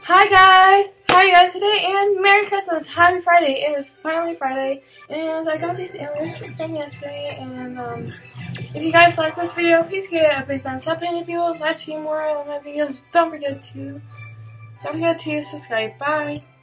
Hi guys! How are you guys today? And Merry Christmas! Happy Friday! It is finally Friday, and I got these earrings from yesterday. And if you guys like this video, please give it a big thumbs up. And if you would like to see more of my videos, don't forget to subscribe. Bye.